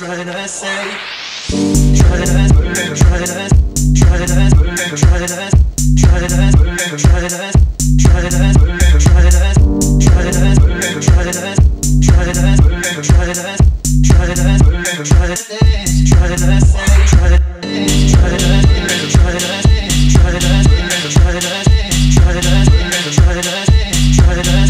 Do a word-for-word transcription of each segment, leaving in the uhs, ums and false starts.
trying to say. Trying to, trying to, trying to, trying to, trying to, trying to, trying to, trying to, trying to, trying to, trying to, trying to, trying to, trying to, trying to say, trying to, trying to, trying to, trying to, trying to, trying to, trying to, trying to,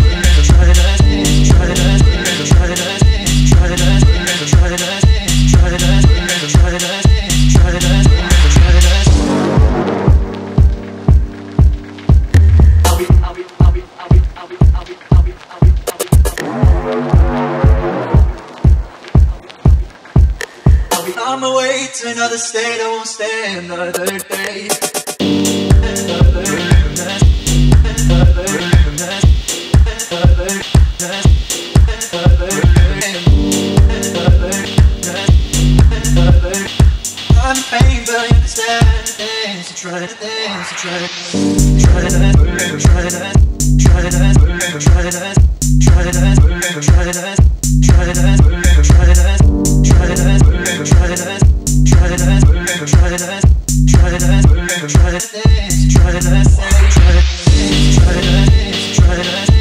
on my way to another state, I won't stay another day. I'm in pain, but you understand the things you try to dance, you try to, try to, try to, try to, try to, try to, try to, try to, try to, try to, try to, try to, try to, try to, try to, try to dance, try to say, try to, try to, try to, try to.